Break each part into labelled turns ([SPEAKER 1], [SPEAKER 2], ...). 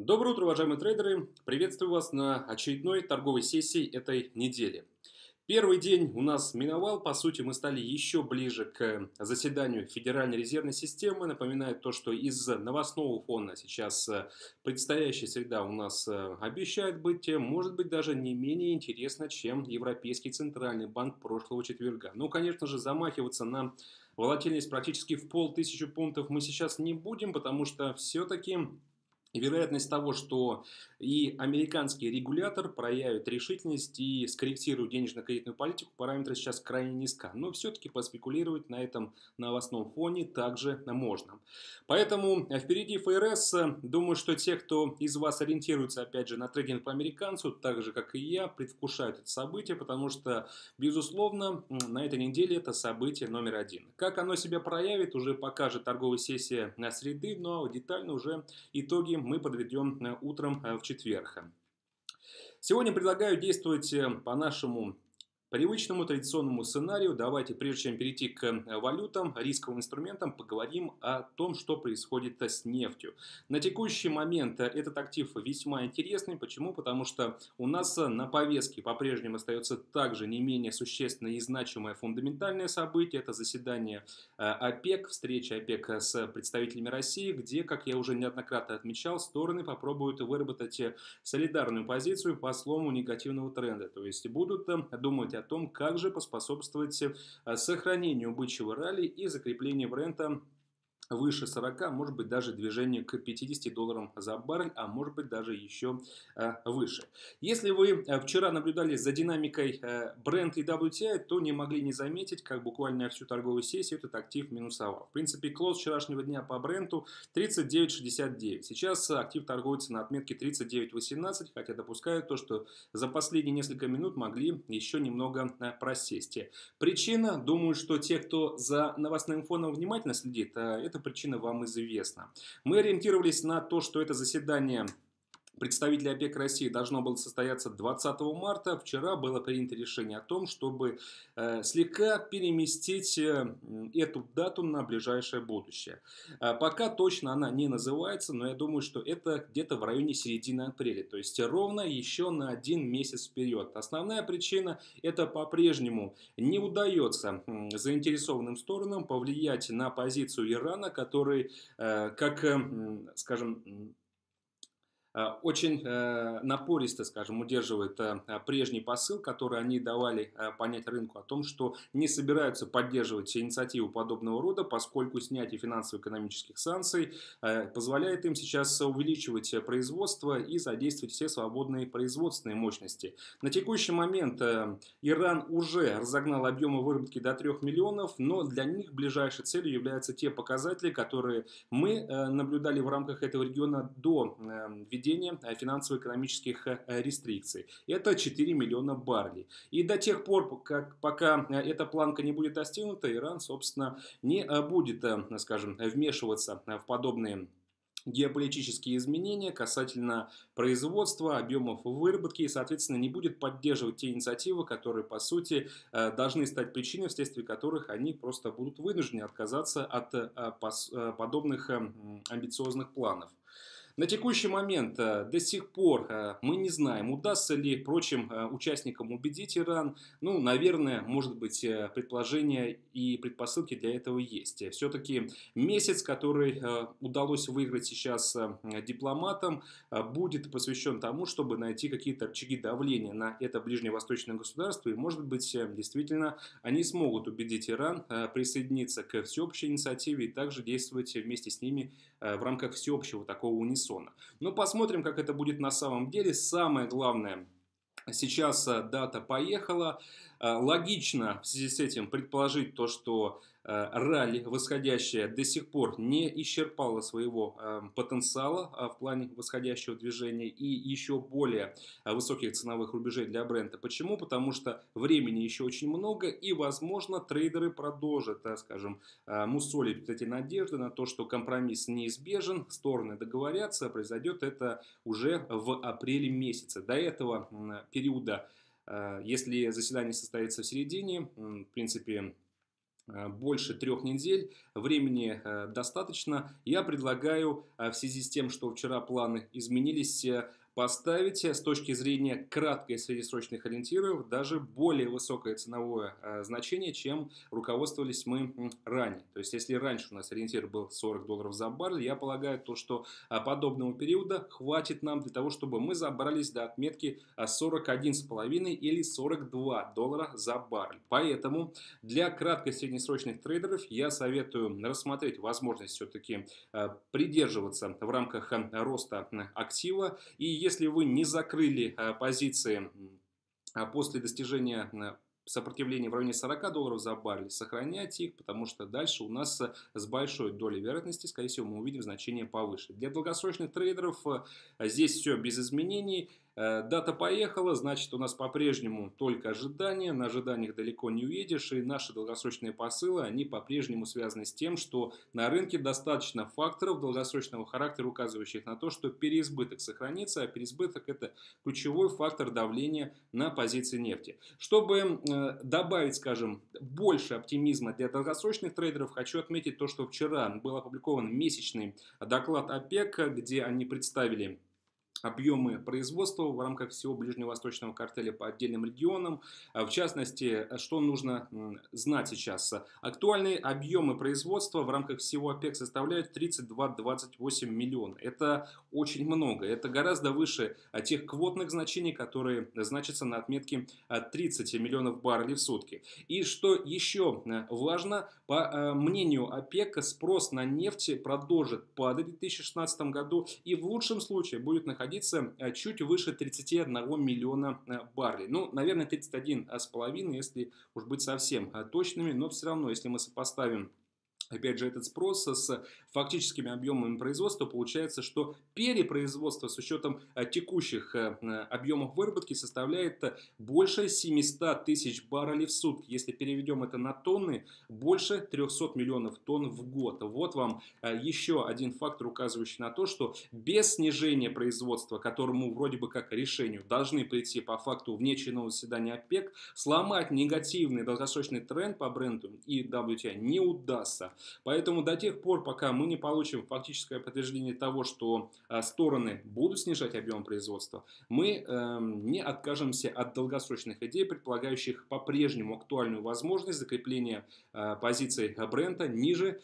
[SPEAKER 1] Доброе утро, уважаемые трейдеры! Приветствую вас на очередной торговой сессии этой недели. Первый день у нас миновал, по сути мы стали еще ближе к заседанию Федеральной резервной системы. Напоминаю то, что из новостного фона сейчас предстоящая среда у нас обещает быть, может быть, даже не менее интересна, чем Европейский центральный банк прошлого четверга. Ну, конечно же, замахиваться на волатильность практически в 500 пунктов мы сейчас не будем, потому что все-таки вероятность того, что и американский регулятор проявит решительность и скорректирует денежно-кредитную политику, параметры сейчас крайне низка. Но все-таки поспекулировать на этом новостном фоне также можно. Поэтому впереди ФРС. Думаю, что те, кто из вас ориентируется, опять же, на трейдинг по американцу, так же, как и я, предвкушают это событие, потому что, безусловно, на этой неделе это событие номер один. Как оно себя проявит, уже покажет торговая сессия на среды, но детально уже итоги мы подведем утром в четверг. Сегодня предлагаю действовать по нашему привычному традиционному сценарию. Давайте, прежде чем перейти к валютам, рисковым инструментам, поговорим о том, что происходит с нефтью. На текущий момент этот актив весьма интересный. Почему? Потому что у нас на повестке по-прежнему остается также не менее существенное и значимое фундаментальное событие. Это заседание ОПЕК, встреча ОПЕК с представителями России, где, как я уже неоднократно отмечал, стороны попробуют выработать солидарную позицию по слому негативного тренда. То есть будут думать о том, как же поспособствовать сохранению бычьего ралли и закреплению бренда выше 40, может быть даже движение к 50 долларам за баррель, а может быть даже еще выше. Если вы вчера наблюдали за динамикой Brent и WTI, то не могли не заметить, как буквально всю торговую сессию этот актив минусовал. В принципе, клоз вчерашнего дня по Бренту 39.69. Сейчас актив торгуется на отметке 39.18, хотя допускаю то, что за последние несколько минут могли еще немного просесть. Причина, думаю, что те, кто за новостным фоном внимательно следит, эта причина вам известна. Мы ориентировались на то, что это заседание представителей ОПЕК России должно было состояться 20 марта. Вчера было принято решение о том, чтобы слегка переместить эту дату на ближайшее будущее. Пока точно она не называется, но я думаю, что это где-то в районе середины апреля. То есть ровно еще на 1 месяц вперед. Основная причина — это по-прежнему не удается заинтересованным сторонам повлиять на позицию Ирана, который, как, скажем, очень напористо, скажем, удерживает прежний посыл, который они давали понять рынку о том, что не собираются поддерживать инициативу подобного рода, поскольку снятие финансово-экономических санкций позволяет им сейчас увеличивать производство и задействовать все свободные производственные мощности. На текущий момент Иран уже разогнал объемы выработки до 3 миллионов, но для них ближайшей целью являются те показатели, которые мы наблюдали в рамках этого региона до введения финансово-экономических рестрикций. Это 4 миллиона баррелей. И до тех пор, пока эта планка не будет достигнута, Иран, собственно, не будет, скажем, вмешиваться в подобные геополитические изменения касательно производства, объемов выработки и, соответственно, не будет поддерживать те инициативы, которые, по сути, должны стать причиной, вследствие которых они просто будут вынуждены отказаться от подобных амбициозных планов. На текущий момент до сих пор мы не знаем, удастся ли прочим участникам убедить Иран. Ну, наверное, может быть, предположения и предпосылки для этого есть. Все-таки месяц, который удалось выиграть сейчас дипломатам, будет посвящен тому, чтобы найти какие-то рычаги давления на это ближневосточное государство. И, может быть, действительно, они смогут убедить Иран присоединиться к всеобщей инициативе и также действовать вместе с ними в рамках всеобщего такого унисона. Но посмотрим, как это будет на самом деле. Самое главное, сейчас дата поехала. Логично в связи с этим предположить то, что ралли восходящее до сих пор не исчерпало своего потенциала в плане восходящего движения и еще более высоких ценовых рубежей для бренда. Почему? Потому что времени еще очень много и, возможно, трейдеры продолжат, так скажем, мусолить вот эти надежды на то, что компромисс неизбежен, стороны договорятся, произойдет это уже в апреле месяце. До этого периода, если заседание состоится в середине, в принципе, больше 3 недель, времени достаточно. Я предлагаю в связи с тем, что вчера планы изменились, поставить с точки зрения краткой среднесрочных ориентиров даже более высокое ценовое значение, чем руководствовались мы ранее. То есть, если раньше у нас ориентир был $40 за баррель, я полагаю, то, что подобного периода хватит нам для того, чтобы мы забрались до отметки 41,5 или $42 за баррель. Поэтому для краткой среднесрочных трейдеров я советую рассмотреть возможность все-таки придерживаться в рамках роста актива. И если вы не закрыли позиции после достижения сопротивления в районе $40 за баррель, сохраняйте их, потому что дальше у нас с большой долей вероятности, скорее всего, мы увидим значение повыше. Для долгосрочных трейдеров здесь все без изменений. Дата поехала, значит, у нас по-прежнему только ожидания, на ожиданиях далеко не уедешь, и наши долгосрочные посылы, они по-прежнему связаны с тем, что на рынке достаточно факторов долгосрочного характера, указывающих на то, что переизбыток сохранится, а переизбыток — это ключевой фактор давления на позиции нефти. Чтобы добавить, скажем, больше оптимизма для долгосрочных трейдеров, хочу отметить то, что вчера был опубликован месячный доклад ОПЕК, где они представили объемы производства в рамках всего ближневосточного картеля по отдельным регионам. В частности, что нужно знать сейчас. Актуальные объемы производства в рамках всего ОПЕК составляют 32-28 миллионов. Это очень много. Это гораздо выше тех квотных значений, которые значатся на отметке 30 миллионов баррелей в сутки. И что еще важно, по мнению ОПЕК, спрос на нефть продолжит падать в 2016 году и в лучшем случае будет находиться чуть выше 31 миллиона баррелей. Ну, наверное, 31,5, если уж быть совсем точными. Но все равно, если мы сопоставим, опять же, этот спрос с фактическими объемами производства, получается, что перепроизводство с учетом текущих объемов выработки составляет больше 700 тысяч баррелей в сутки. Если переведем это на тонны, больше 300 миллионов тонн в год. Вот вам еще один фактор, указывающий на то, что без снижения производства, к которому вроде бы как решению должны прийти по факту внеочередного заседания ОПЕК, сломать негативный долгосрочный тренд по бренту и WTI не удастся. Поэтому до тех пор, пока мы не получим фактическое подтверждение того, что стороны будут снижать объем производства, мы не откажемся от долгосрочных идей, предполагающих по-прежнему актуальную возможность закрепления позиций брента ниже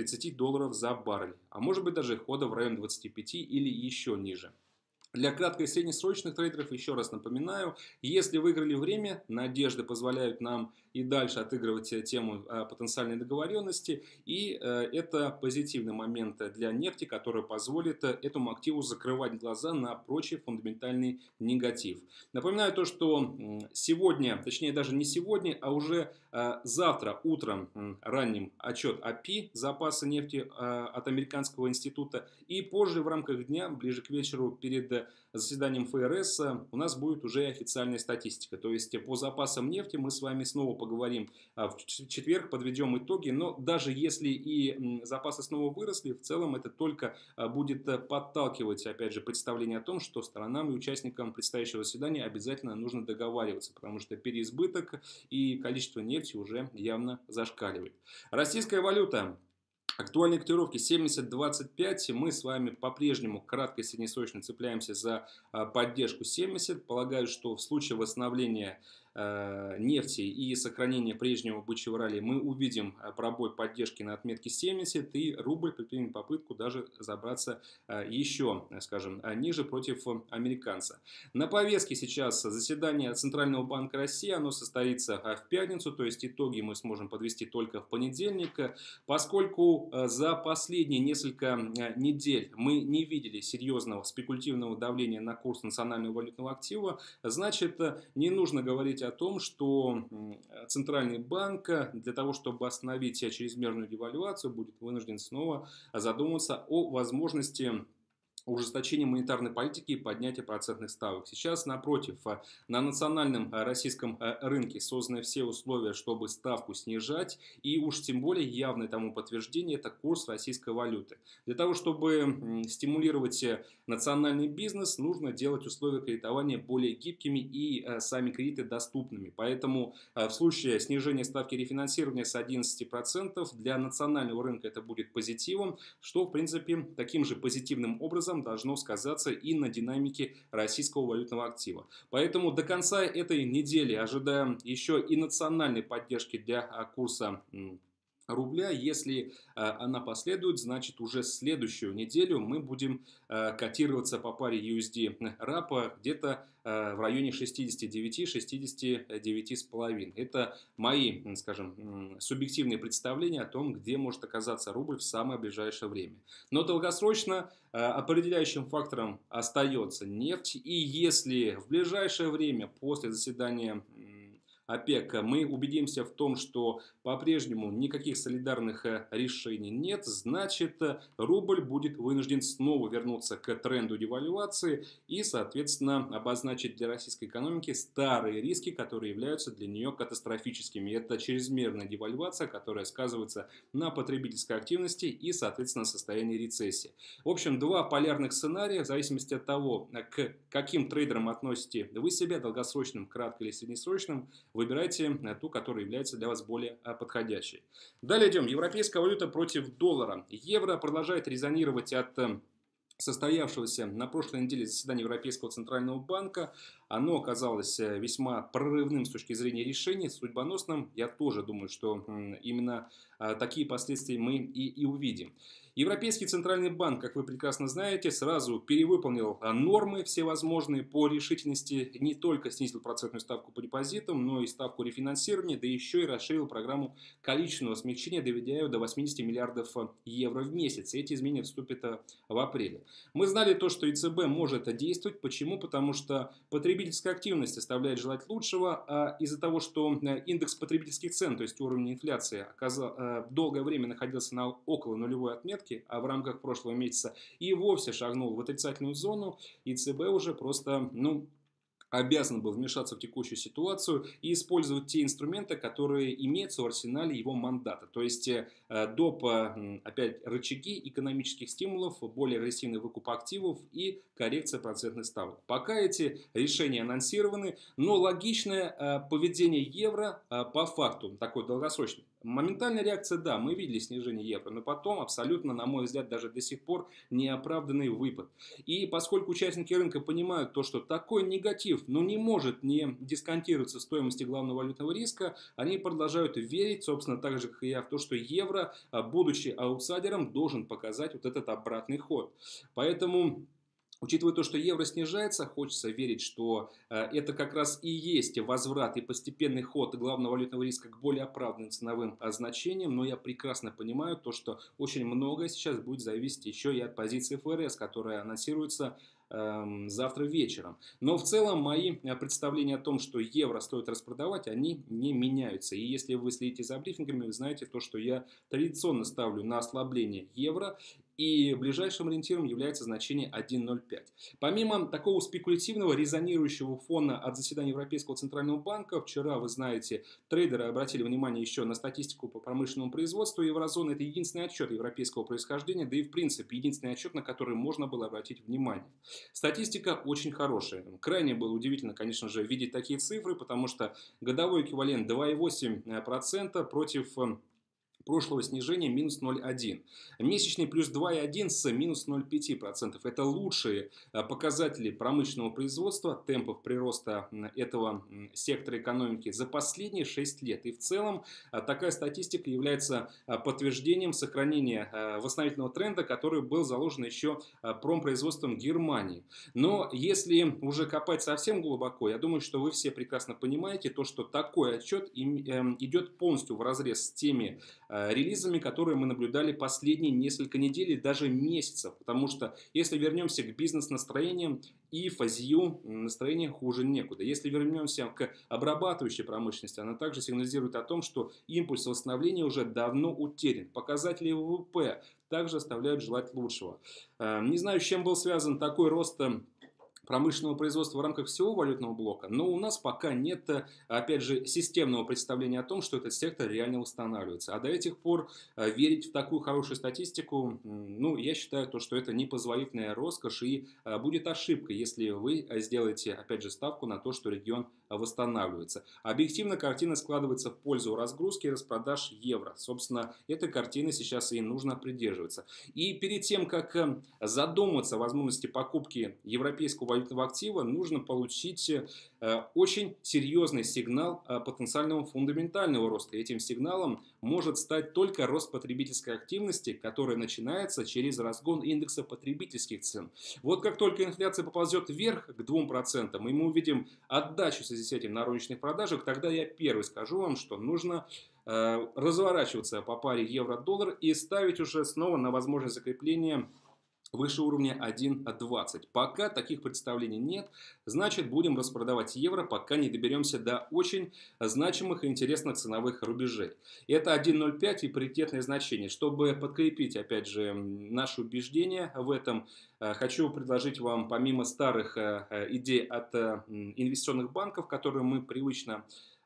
[SPEAKER 1] $30 за баррель. А может быть даже хода в район 25 или еще ниже. Для кратко- и среднесрочных трейдеров, еще раз напоминаю, если выиграли время, надежды позволяют нам и дальше отыгрывать тему потенциальной договоренности. И это позитивный момент для нефти, который позволит этому активу закрывать глаза на прочий фундаментальный негатив. Напоминаю то, что сегодня, точнее даже не сегодня, а уже завтра утром ранним отчет АПИ, запасы нефти от Американского института. И позже в рамках дня, ближе к вечеру, перед заседанием ФРС, у нас будет уже официальная статистика. То есть по запасам нефти мы с вами снова поговорим в четверг, подведем итоги. Но даже если и запасы снова выросли, в целом это только будет подталкивать, опять же, представление о том, что сторонам и участникам предстоящего заседания обязательно нужно договариваться, потому что переизбыток и количество нефти уже явно зашкаливает. Российская валюта. Актуальные котировки 70.25. Мы с вами по-прежнему кратко и среднесрочно цепляемся за поддержку 70. Полагаю, что в случае восстановления нефти и сохранения прежнего бычьего ралли мы увидим пробой поддержки на отметке 70, и рубль предпримет попытку даже забраться еще, скажем, ниже против американца. На повестке сейчас заседание Центрального банка России, оно состоится в пятницу, то есть итоги мы сможем подвести только в понедельник, поскольку за последние несколько недель мы не видели серьезного спекулятивного давления на курс национального валютного актива, значит, не нужно говорить о том, что Центральный банк для того, чтобы остановить чрезмерную девальвацию, будет вынужден снова задуматься о возможности ужесточение монетарной политики и поднятие процентных ставок. Сейчас, напротив, на национальном российском рынке созданы все условия, чтобы ставку снижать, и уж тем более явное тому подтверждение – это курс российской валюты. Для того, чтобы стимулировать национальный бизнес, нужно делать условия кредитования более гибкими и сами кредиты доступными. Поэтому в случае снижения ставки рефинансирования с 11% для национального рынка это будет позитивом, что, в принципе, таким же позитивным образом должно сказаться и на динамике российского валютного актива. Поэтому до конца этой недели ожидаем еще и национальной поддержки для курса рубля. Если она последует, значит уже следующую неделю мы будем котироваться по паре USD-RAP где-то в районе 69-69,5. Это мои, скажем, субъективные представления о том, где может оказаться рубль в самое ближайшее время. Но долгосрочно определяющим фактором остается нефть. И если в ближайшее время после заседания ОПЕК мы убедимся в том, что по-прежнему никаких солидарных решений нет, значит рубль будет вынужден снова вернуться к тренду девальвации и, соответственно, обозначить для российской экономики старые риски, которые являются для нее катастрофическими. Это чрезмерная девальвация, которая сказывается на потребительской активности и, соответственно, состоянии рецессии. В общем, два полярных сценария в зависимости от того, к каким трейдерам относите вы себя, долгосрочным, кратко или среднесрочным, выбирайте ту, которая является для вас более подходящей. Далее идем. Европейская валюта против доллара. Евро продолжает резонировать от состоявшегося на прошлой неделе заседания Европейского центрального банка. Оно оказалось весьма прорывным с точки зрения решения, судьбоносным. Я тоже думаю, что именно такие последствия мы и увидим. Европейский центральный банк, как вы прекрасно знаете, сразу перевыполнил нормы всевозможные по решительности, не только снизил процентную ставку по депозитам, но и ставку рефинансирования, да еще и расширил программу количественного смягчения, доведя ее до 80 миллиардов евро в месяц. Эти изменения вступят в апреле. Мы знали то, что ЕЦБ может действовать. Почему? Потому что потребительская активность оставляет желать лучшего, а из-за того, что индекс потребительских цен, то есть уровень инфляции, долгое время находился на около нулевой отметке, а в рамках прошлого месяца и вовсе шагнул в отрицательную зону, ЕЦБ уже просто, обязан был вмешаться в текущую ситуацию и использовать те инструменты, которые имеются в арсенале его мандата. То есть доп. Опять рычаги экономических стимулов, более агрессивный выкуп активов и коррекция процентных ставок. Пока эти решения анонсированы, но логичное поведение евро по факту, такой долгосрочный. Моментальная реакция, да, мы видели снижение евро, но потом абсолютно, на мой взгляд, даже до сих пор неоправданный выпад. И поскольку участники рынка понимают то, что такой негатив, не может не дисконтироваться в стоимости главного валютного риска, они продолжают верить, собственно, так же, как и я, в то, что евро, будучи аутсайдером, должен показать вот этот обратный ход. Поэтому, учитывая то, что евро снижается, хочется верить, что это как раз и есть возврат и постепенный ход главного валютного риска к более оправданным ценовым значениям. Но я прекрасно понимаю то, что очень многое сейчас будет зависеть еще и от позиции ФРС, которая анонсируется завтра вечером. Но в целом мои представления о том, что евро стоит распродавать, они не меняются. И если вы следите за брифингами, вы знаете то, что я традиционно ставлю на ослабление евро. И ближайшим ориентиром является значение 1.05. Помимо такого спекулятивного резонирующего фона от заседания Европейского центрального банка, вчера, вы знаете, трейдеры обратили внимание еще на статистику по промышленному производству еврозоны. Это единственный отчет европейского происхождения, да и в принципе единственный отчет, на который можно было обратить внимание. Статистика очень хорошая. Крайне было удивительно, конечно же, видеть такие цифры, потому что годовой эквивалент 2,8% против прошлого снижения минус 0,1. Месячный плюс 2,1 с минус 0,5%. Это лучшие показатели промышленного производства, темпов прироста этого сектора экономики за последние 6 лет. И в целом такая статистика является подтверждением сохранения восстановительного тренда, который был заложен еще промпроизводством Германии. Но если уже копать совсем глубоко, я думаю, что вы все прекрасно понимаете то, что такой отчет идет полностью вразрез с теми релизами, которые мы наблюдали последние несколько недель и даже месяцев. Потому что если вернемся к бизнес-настроениям, и фазию настроение хуже некуда. Если вернемся к обрабатывающей промышленности, она также сигнализирует о том, что импульс восстановления уже давно утерян. Показатели ВВП также оставляют желать лучшего. Не знаю, с чем был связан такой рост промышленного производства в рамках всего валютного блока, но у нас пока нет, опять же, системного представления о том, что этот сектор реально восстанавливается. А до этих пор верить в такую хорошую статистику, ну, я считаю, то, что это непозволительная роскошь и будет ошибкой, если вы сделаете, опять же, ставку на то, что регион восстанавливается. Объективно картина складывается в пользу разгрузки и распродаж евро. Собственно, этой картины сейчас и нужно придерживаться. И перед тем, как задуматься о возможности покупки европейского валютного актива, нужно получить очень серьезный сигнал потенциального фундаментального роста. И этим сигналом может стать только рост потребительской активности, который начинается через разгон индекса потребительских цен. Вот как только инфляция поползет вверх к 2%, и мы увидим отдачу в связи с этим на розничных продажах, тогда я первый скажу вам, что нужно разворачиваться по паре евро-доллар и ставить уже снова на возможность закрепления выше уровня 1.20. Пока таких представлений нет, значит будем распродавать евро, пока не доберемся до очень значимых и интересных ценовых рубежей. Это 1.05 и паритетное значение. Чтобы подкрепить, опять же, наши убеждения в этом, хочу предложить вам, помимо старых идей от инвестиционных банков, которые мы привычно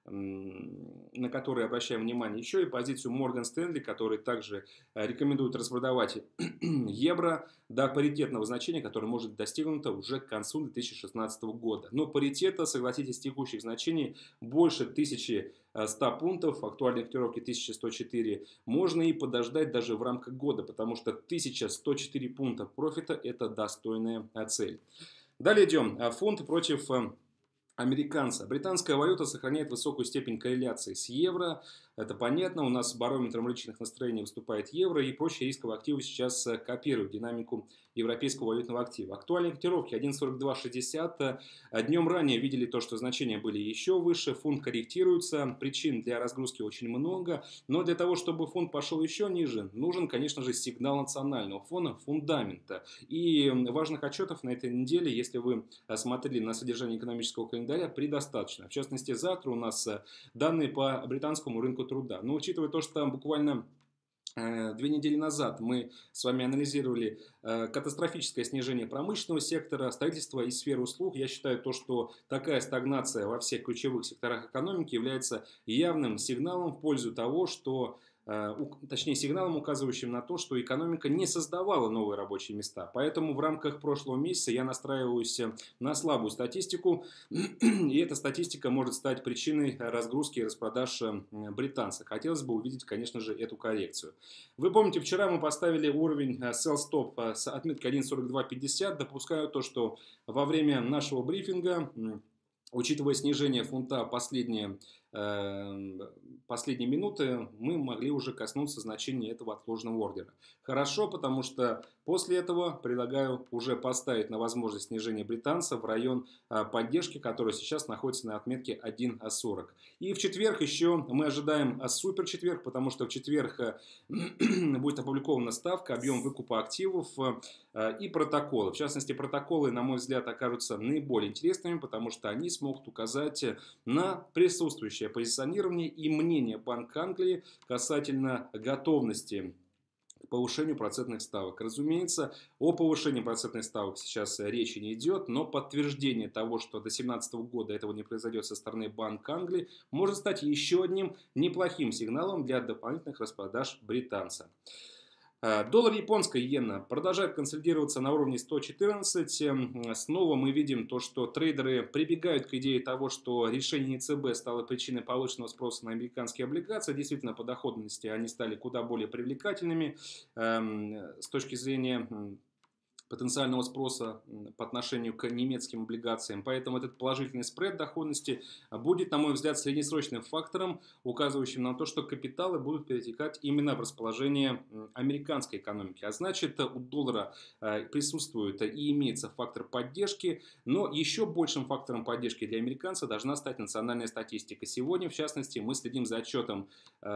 [SPEAKER 1] на которые обращаем внимание, еще и позицию Morgan Stanley, который также рекомендует распродавать евро до паритетного значения, которое может быть достигнуто уже к концу 2016 года. Но паритета, согласитесь, текущих значений больше 1100 пунктов, актуальной котировки 1104, можно и подождать даже в рамках года, потому что 1104 пункта профита – это достойная цель. Далее идем. Фунт против американца. Британская валюта сохраняет высокую степень корреляции с евро. Это понятно. У нас барометром рыночных настроений выступает евро, и прочие рисковые активы сейчас копируют динамику европейского валютного актива. Актуальные котировки 1.4260. Днем ранее видели то, что значения были еще выше. Фунт корректируется. Причин для разгрузки очень много. Но для того, чтобы фунт пошел еще ниже, нужен, конечно же, сигнал национального фона, фундамента. И важных отчетов на этой неделе, если вы смотрели на содержание экономического календаря, предостаточно. В частности, завтра у нас данные по британскому рынку труда. Но учитывая то, что буквально 2 недели назад мы с вами анализировали катастрофическое снижение промышленного сектора, строительства и сферы услуг, я считаю то, что такая стагнация во всех ключевых секторах экономики является явным сигналом в пользу того, что точнее сигналом, указывающим на то, что экономика не создавала новые рабочие места. Поэтому в рамках прошлого месяца я настраиваюсь на слабую статистику, и эта статистика может стать причиной разгрузки и распродаж британцев. Хотелось бы увидеть, конечно же, эту коррекцию. Вы помните, вчера мы поставили уровень sell stop с отметкой 1.4250. Допускаю то, что во время нашего брифинга, учитывая снижение фунта последние минуты, мы могли уже коснуться значения этого отложенного ордера. Хорошо, потому что после этого предлагаю уже поставить на возможность снижения британца в район поддержки, который сейчас находится на отметке 1.40. И в четверг еще мы ожидаем супер четверг, потому что в четверг будет опубликована ставка, объем выкупа активов и протоколы. В частности, протоколы, на мой взгляд, окажутся наиболее интересными, потому что они смогут указать на присутствующее позиционирование и мнение Банка Англии касательно готовности к повышению процентных ставок. Разумеется, о повышении процентных ставок сейчас речи не идет, но подтверждение того, что до 2017 года этого не произойдет со стороны Банка Англии, может стать еще одним неплохим сигналом для дополнительных распродаж британца. Доллар японская иена продолжает консолидироваться на уровне 114. Снова мы видим то, что трейдеры прибегают к идее того, что решение ЕЦБ стало причиной повышенного спроса на американские облигации. Действительно, по доходности они стали куда более привлекательными с точки зрения потенциального спроса по отношению к немецким облигациям. Поэтому этот положительный спред доходности будет, на мой взгляд, среднесрочным фактором, указывающим на то, что капиталы будут перетекать именно в расположение американской экономики. А значит, у доллара присутствует и имеется фактор поддержки, но еще большим фактором поддержки для американца должна стать национальная статистика. Сегодня, в частности, мы следим за отчетом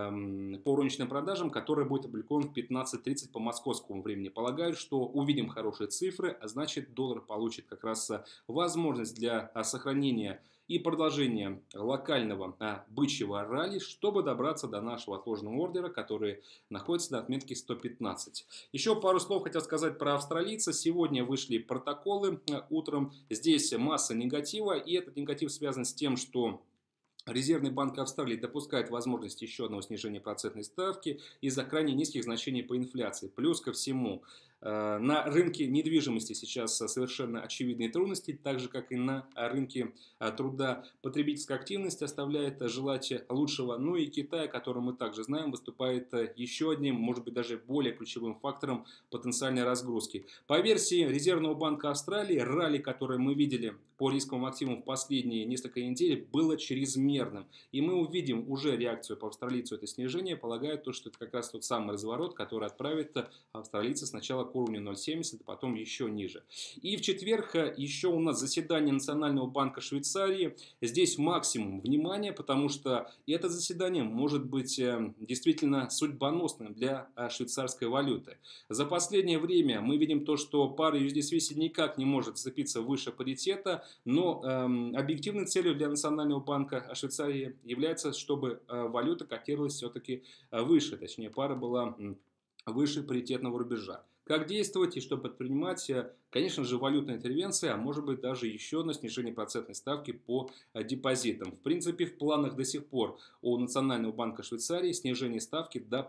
[SPEAKER 1] по розничным продажам, который будет опубликован в 15:30 по московскому времени. Полагаю, что увидим хорошие цифры, а значит, доллар получит как раз возможность для сохранения и продолжения локального бычьего ралли, чтобы добраться до нашего отложенного ордера, который находится на отметке 115. Еще пару слов хотел сказать про австралийца. Сегодня вышли протоколы утром. Здесь масса негатива, и этот негатив связан с тем, что Резервный банк Австралии допускает возможность еще одного снижения процентной ставки из-за крайне низких значений по инфляции. Плюс ко всему, на рынке недвижимости сейчас совершенно очевидные трудности, так же как и на рынке труда. Потребительская активность оставляет желать лучшего. Ну и Китай, о котором мы также знаем, выступает еще одним, может быть даже более ключевым фактором потенциальной разгрузки. По версии Резервного банка Австралии, ралли, которое мы видели по рисковым активам в последние несколько недель, было чрезмерным. И мы увидим уже реакцию по австралийцу это снижение. Полагаю, что это как раз тот самый разворот, который отправит австралийца сначала к уровню 0,70, а потом еще ниже. И в четверг еще у нас заседание Национального банка Швейцарии. Здесь максимум внимания, потому что это заседание может быть действительно судьбоносным для швейцарской валюты. За последнее время мы видим то, что пара USD-Swiss никак не может зацепиться выше паритета, но объективной целью для Национального банка Швейцарии является, чтобы валюта котировалась все-таки выше, точнее пара была выше паритетного рубежа. Как действовать и что предпринимать? Конечно же, валютная интервенция, а может быть даже еще одно снижение процентной ставки по депозитам. В принципе, в планах до сих пор у Национального банка Швейцарии снижение ставки до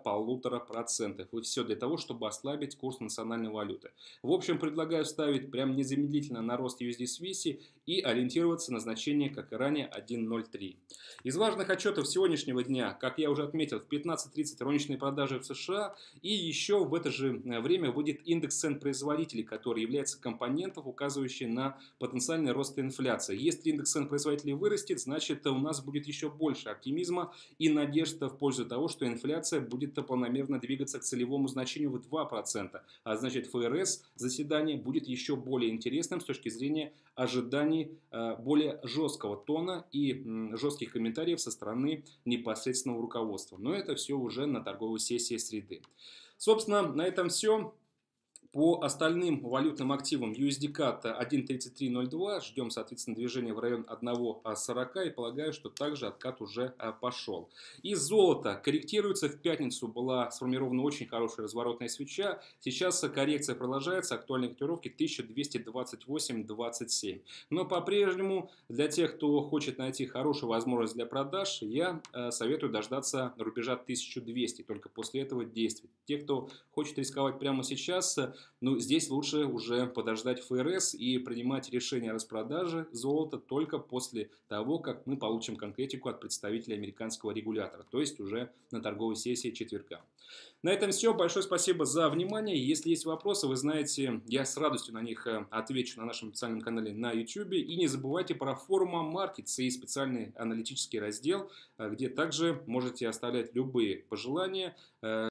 [SPEAKER 1] 1,5%. И все для того, чтобы ослабить курс национальной валюты. В общем, предлагаю ставить прям незамедлительно на рост USD-Swiss и ориентироваться на значение, как и ранее, 1,03. Из важных отчетов сегодняшнего дня, как я уже отметил, в 15:30 розничные продажи в США, и еще в это же время выйдет индекс цен производителей, который является компонентом, указывающий на потенциальный рост инфляции. Если индекс цен производителей вырастет, значит у нас будет еще больше оптимизма и надежда в пользу того, что инфляция будет планомерно двигаться к целевому значению в 2%. А значит ФРС заседание будет еще более интересным с точки зрения ожиданий более жесткого тона и жестких комментариев со стороны непосредственного руководства. Но это все уже на торговой сессии среды. Собственно, на этом все. По остальным валютным активам USD-CAD 1.3302 ждем, соответственно, движения в район 1.40 и полагаю, что также откат уже пошел. И золото корректируется. В пятницу была сформирована очень хорошая разворотная свеча. Сейчас коррекция продолжается. Актуальные котировки 1228.27. Но по-прежнему для тех, кто хочет найти хорошую возможность для продаж, я советую дождаться рубежа 1200. Только после этого действовать. Те, кто хочет рисковать прямо сейчас, ну, здесь лучше уже подождать ФРС и принимать решение о распродаже золота только после того, как мы получим конкретику от представителя американского регулятора, то есть уже на торговой сессии четверга. На этом все. Большое спасибо за внимание. Если есть вопросы, вы знаете, я с радостью на них отвечу на нашем официальном канале на YouTube. И не забывайте про форум Markets и специальный аналитический раздел, где также можете оставлять любые пожелания.